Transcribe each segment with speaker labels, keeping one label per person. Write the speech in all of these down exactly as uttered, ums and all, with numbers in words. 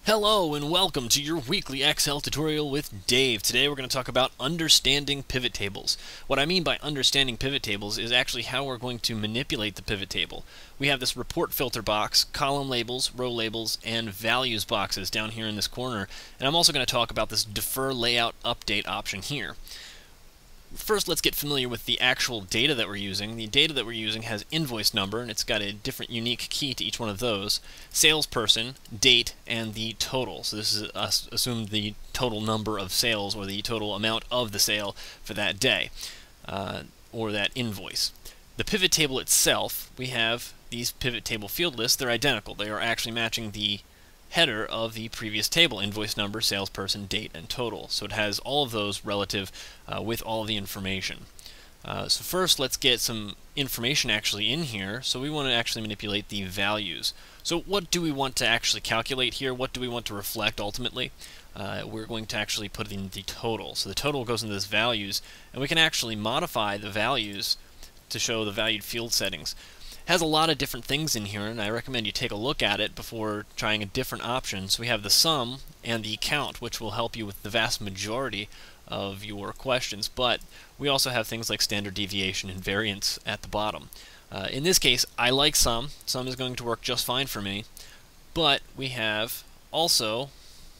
Speaker 1: Hello and welcome to your weekly Excel tutorial with Dave. Today we're going to talk about understanding pivot tables. What I mean by understanding pivot tables is actually how we're going to manipulate the pivot table. We have this report filter box, column labels, row labels, and values boxes down here in this corner. And I'm also going to talk about this defer layout update option here. First, let's get familiar with the actual data that we're using. The data that we're using has invoice number, and it's got a different unique key to each one of those, salesperson, date, and the total. So this is us assume the total number of sales or the total amount of the sale for that day, uh, or that invoice. The pivot table itself, we have these pivot table field lists. They're identical. They are actually matching the header of the previous table, invoice number, salesperson, date, and total. So it has all of those relative uh, with all of the information. Uh, so first let's get some information actually in here. So we want to actually manipulate the values. So what do we want to actually calculate here? What do we want to reflect ultimately? Uh, we're going to actually put in the total. So the total goes into this values, and we can actually modify the values to show the valued field settings. Has a lot of different things in here, and I recommend you take a look at it before trying a different option. So we have the sum and the count, which will help you with the vast majority of your questions, but we also have things like standard deviation and variance at the bottom. Uh, in this case, I like sum. Sum is going to work just fine for me, but we have also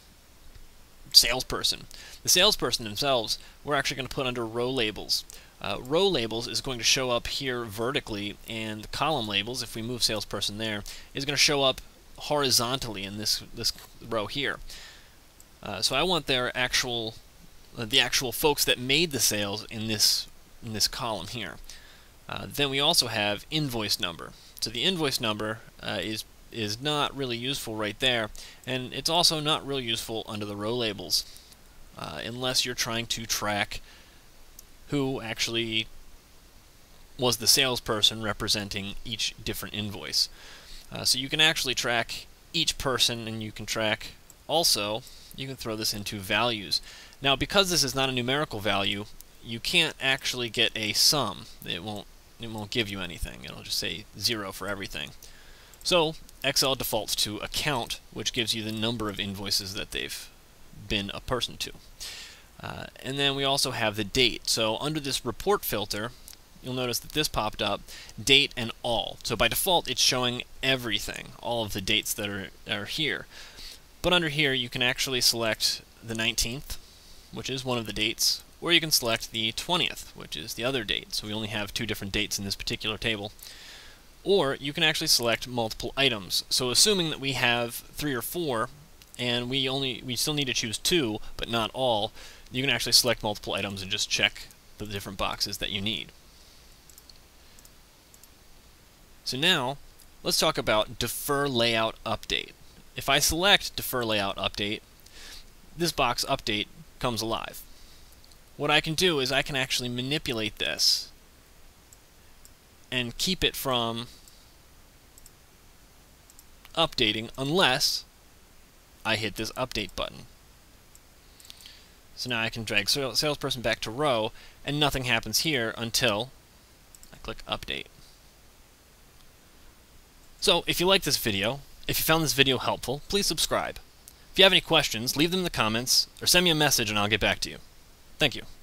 Speaker 1: salesperson. The salesperson themselves, we're actually going to put under row labels. Uh, row labels is going to show up here vertically, and the column labels, if we move salesperson there, is going to show up horizontally in this this row here. Uh, so I want their actual, uh, the actual folks that made the sales in this in this column here. Uh, then we also have invoice number. So the invoice number uh, is is not really useful right there, and it's also not really useful under the row labels, uh, unless you're trying to track who actually was the salesperson representing each different invoice. Uh, so you can actually track each person, and you can track also, you can throw this into values. Now, because this is not a numerical value, you can't actually get a sum. It won't, it won't give you anything. It'll just say zero for everything. So Excel defaults to a count, which gives you the number of invoices that they've been a person to. Uh, and then we also have the date. So under this report filter, you'll notice that this popped up, date and all. So by default, it's showing everything, all of the dates that are, are here. But under here, you can actually select the nineteenth, which is one of the dates, or you can select the twentieth, which is the other date. So we only have two different dates in this particular table. Or you can actually select multiple items. So assuming that we have three or four, and we only we still need to choose two, but not all, you can actually select multiple items and just check the different boxes that you need. So now, let's talk about defer layout update. If I select defer layout update, this box update comes alive. What I can do is I can actually manipulate this and keep it from updating unless I hit this update button. So now I can drag salesperson back to row, and nothing happens here until I click update. So if you like this video, if you found this video helpful, please subscribe. If you have any questions, leave them in the comments or send me a message and I'll get back to you. Thank you.